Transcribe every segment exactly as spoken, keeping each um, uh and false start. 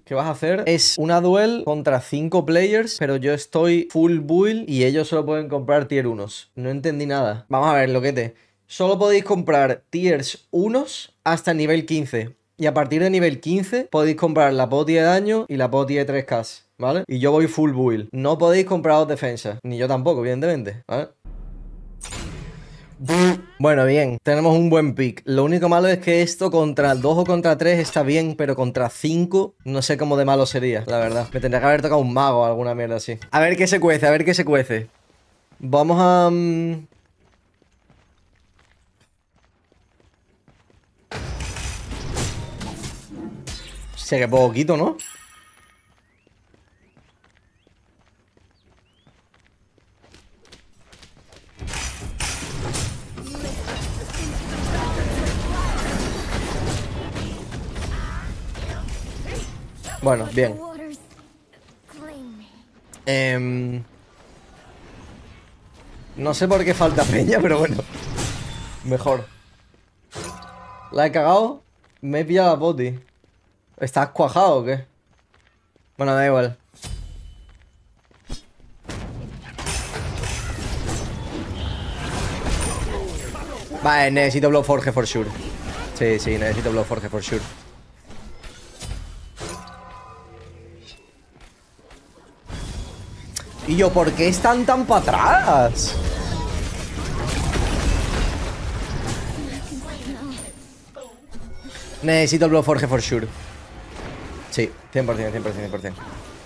que vas a hacer es una duel contra cinco players, pero yo estoy full build y ellos solo pueden comprar tier unos. No entendí nada. Vamos a ver, loquete. Solo podéis comprar tiers unos hasta el nivel quince. Y a partir de nivel quince podéis comprar la poti de daño y la poti de tres K, ¿vale? Y yo voy full build. No podéis comprar dos defensas. Ni yo tampoco, evidentemente, ¿vale? Bueno, bien, tenemos un buen pick. Lo único malo es que esto contra dos o contra tres está bien, pero contra cinco no sé cómo de malo sería, la verdad. Me tendría que haber tocado un mago o alguna mierda así. A ver qué se cuece, a ver qué se cuece. Vamos a... Um... Sé que poquito, ¿no? Bueno, bien. Eh, no sé por qué falta peña, pero bueno. Mejor. La he cagado. Me he pillado la poti. ¿Estás cuajado o qué? Bueno, da igual. Vale, necesito Blowforge for sure. Sí, sí, necesito Blowforge for sure. Y yo, ¿por qué están tan para atrás? Necesito Blowforge for sure. Sí, cien por cien, cien por cien, cien por cien.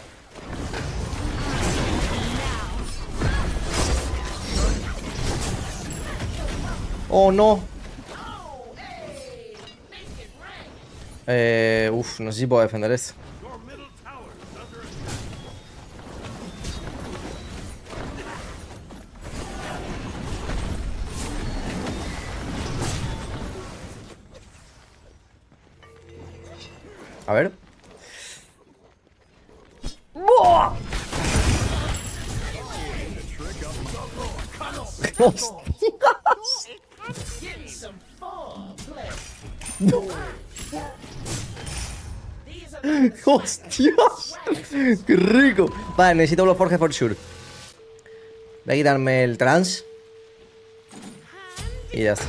Oh, no. Eh, uf, no sé si puedo defender esto. A ver. ¡Buah! ¡Hostias! ¡Hostias! ¡Qué rico! Vale, necesito Blowforge for sure. Voy a quitarme el trans. Y ya está.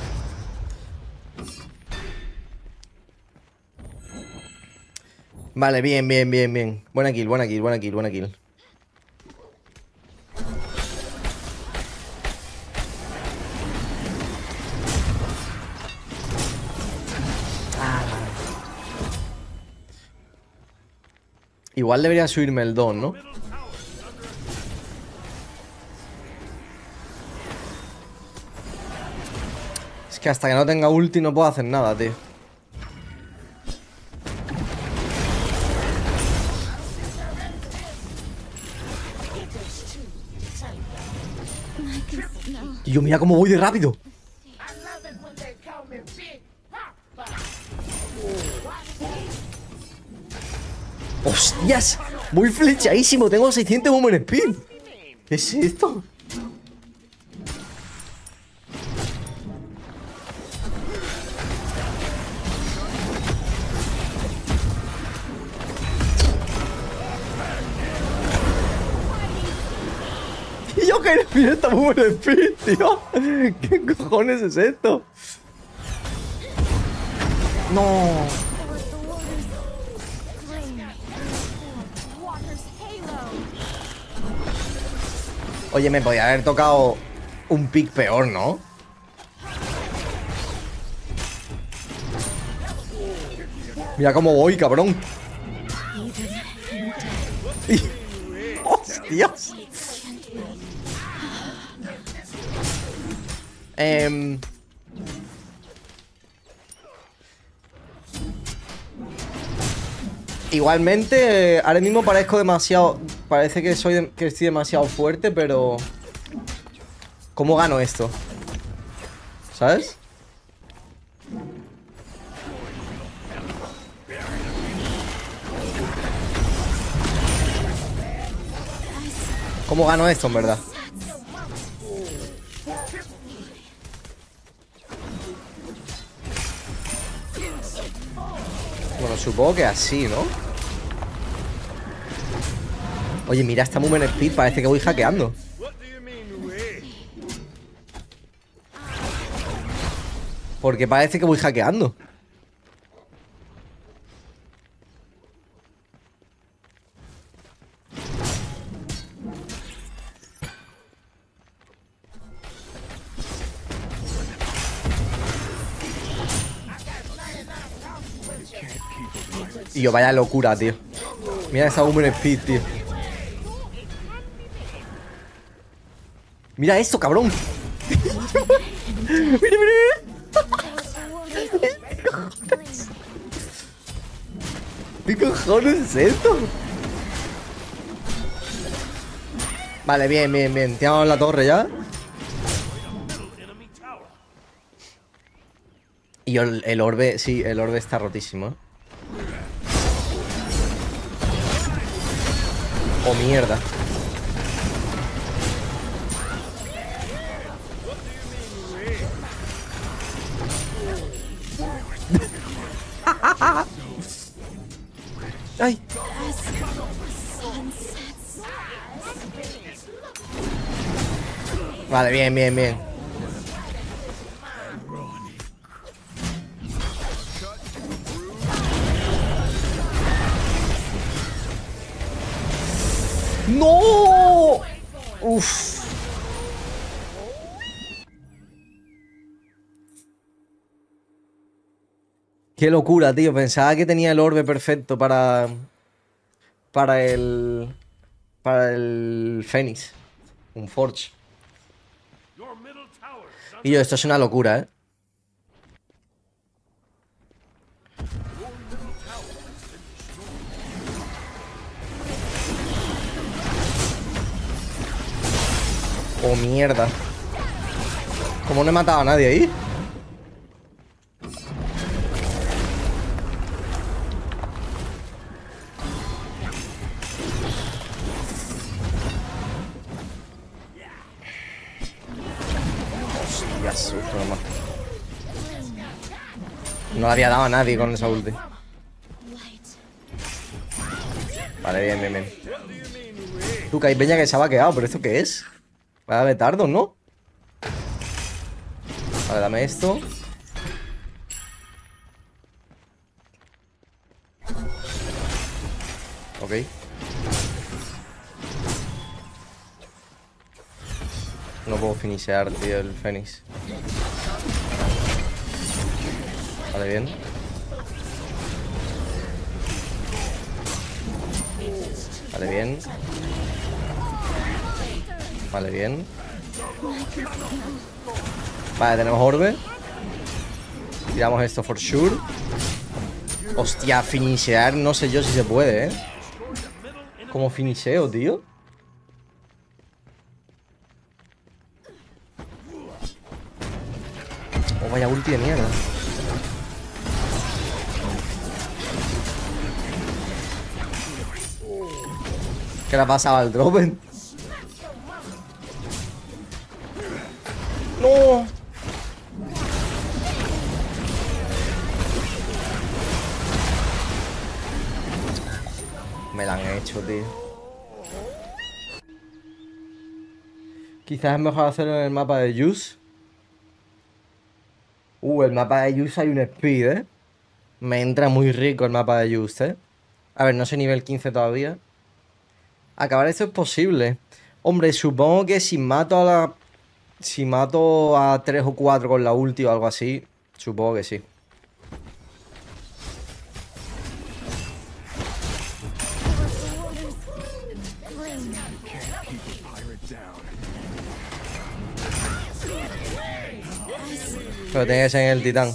Vale, bien, bien, bien, bien. Buena kill, buena kill, buena kill, buena kill. Ah. Igual debería subirme el don, ¿no? Es que hasta que no tenga ulti no puedo hacer nada, tío. Y yo, mira cómo voy de rápido. ¡Hostias! Voy flechadísimo. Tengo seiscientos movement speed. ¿Qué es esto? Y yo que mira esta movement speed, tío. ¿Qué cojones es esto? No. Oye, me podía haber tocado un pick peor, ¿no? Mira cómo voy, cabrón. ¡Hostias! Eh... Igualmente, eh, ahora mismo parezco demasiado... Parece que soy de, que estoy demasiado fuerte, pero... ¿Cómo gano esto? ¿Sabes? ¿Cómo gano esto, en verdad? Bueno, supongo que así, ¿no? Oye, mira esta Movement Speed, parece que voy hackeando. Porque parece que voy hackeando. Y yo, vaya locura, tío. Mira esa Movement Speed, tío. Mira esto, cabrón. Mira, mira, mira. ¿Qué cojones es esto? Vale, bien, bien, bien. Tiramos la torre ya. Y el, el orbe, sí, el orbe está rotísimo, ¿eh? Oh, mierda. ¡Ay! Vale, bien, bien, bien. ¡No! Uf. Qué locura, tío. Pensaba que tenía el orbe perfecto para... Para el... Para el Fénix. Un Forge. Y yo, esto es una locura, ¿eh? Oh, mierda. ¿Cómo no he matado a nadie ahí? Hostia, sufro, nomás. No le había dado a nadie con esa ulti. Vale, bien, bien, bien. Tú, que hay peña que se ha vaqueado, pero ¿esto qué es? Vaya betardo, ¿no? Vale, dame esto. Ok. No puedo finishear, tío, el Fénix. Vale, bien. Vale, bien. Vale, bien. Vale, tenemos orbe. Tiramos esto for sure. Hostia, finishear, no sé yo si se puede, ¿eh? ¿Cómo finisheo, tío? Oh, vaya ulti de mierda. ¿Qué le ha pasado al Dropen? ¡No! Me la han hecho, tío. Quizás es mejor hacerlo en el mapa de Juice. Uh, el mapa de Juice hay un speed, ¿eh? Me entra muy rico el mapa de Juice, ¿eh? A ver, no soy nivel quince todavía. Acabar esto es posible. Hombre, supongo que si mato a la... Si mato a tres o cuatro con la ulti o algo así, supongo que sí. Pero tiene que ser en el titán.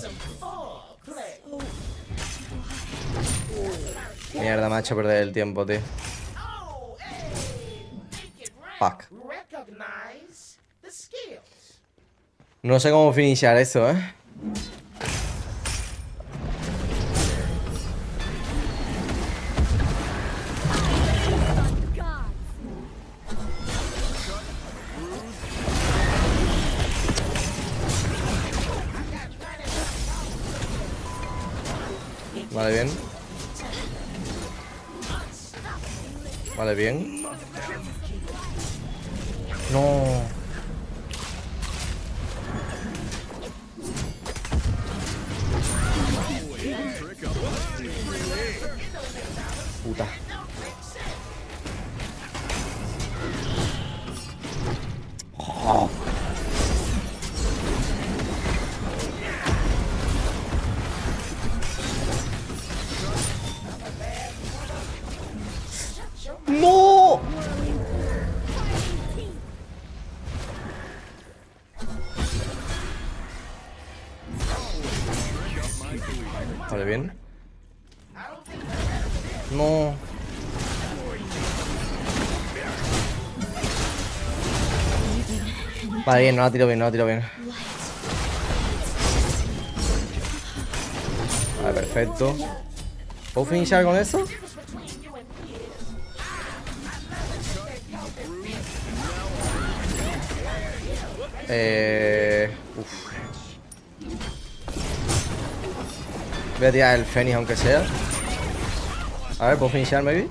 Mierda, me ha hecho perder el tiempo, tío. Fuck. No sé cómo finishar eso, ¿eh? Vale, bien. Vale, bien. No. Puta. Oh. ¡No! Vale, bien. No. Vale, bien, no la tiro bien, no la tiro bien. Vale, perfecto. ¿Puedo finishar con eso? Eh... Uf. Voy a tirar el Fénix aunque sea. A ver, ¿puedo finishar maybe?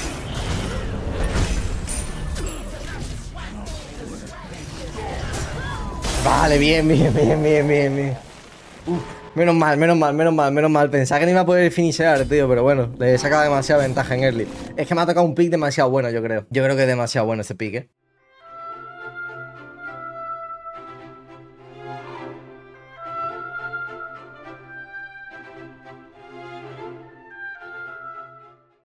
Vale, bien, bien, bien, bien, bien, bien. Uf, menos mal, menos mal, menos mal, menos mal. Pensaba que no iba a poder finishear, tío, pero bueno, le he sacado demasiada ventaja en early. Es que me ha tocado un pick demasiado bueno, yo creo. Yo creo que es demasiado bueno ese pick, ¿eh?